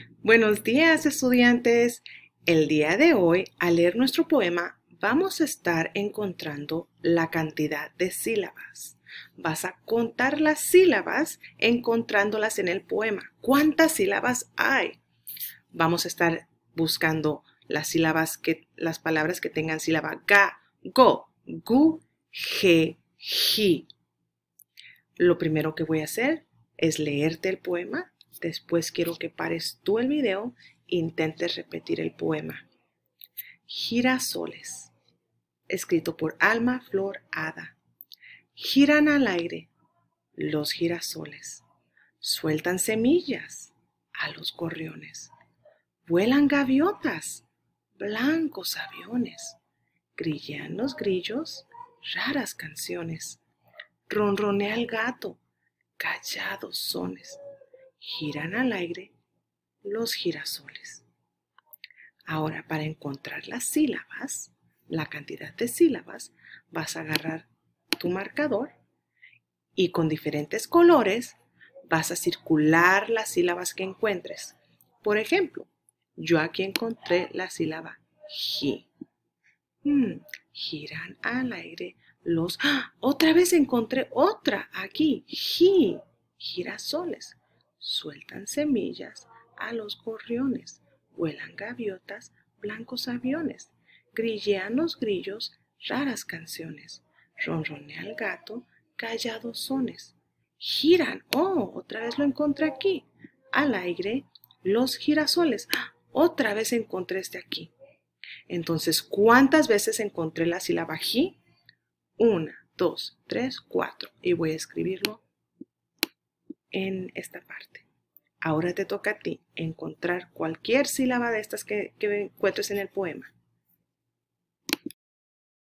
Buenos días, estudiantes. El día de hoy, al leer nuestro poema, vamos a estar encontrando la cantidad de sílabas. Vas a contar las sílabas encontrándolas en el poema. ¿Cuántas sílabas hay? Vamos a estar buscando las palabras que tengan sílaba ga, go, gu, ge, ji. Lo primero que voy a hacer es leerte el poema. Después quiero que pares tú el video e intentes repetir el poema. Girasoles, escrito por Alma Flor Hada. Giran al aire los girasoles, sueltan semillas a los gorriones, vuelan gaviotas, blancos aviones, grillean los grillos, raras canciones, ronronea el gato, callados sones, giran al aire los girasoles. Ahora, para encontrar las sílabas, la cantidad de sílabas, vas a agarrar tu marcador y con diferentes colores vas a circular las sílabas que encuentres. Por ejemplo, yo aquí encontré la sílaba ji. Giran al aire los... ¡Ah! Otra vez encontré otra aquí, ji. Girasoles, sueltan semillas a los gorriones, vuelan gaviotas, blancos aviones, grillean los grillos, raras canciones, ronronea el gato, callados sones, giran, otra vez lo encontré aquí, al aire, los girasoles, otra vez encontré este aquí. Entonces, ¿cuántas veces encontré la sílaba ji? 1, 2, 3, 4. Y voy a escribirlo en esta parte. Ahora te toca a ti encontrar cualquier sílaba de estas que encuentres en el poema.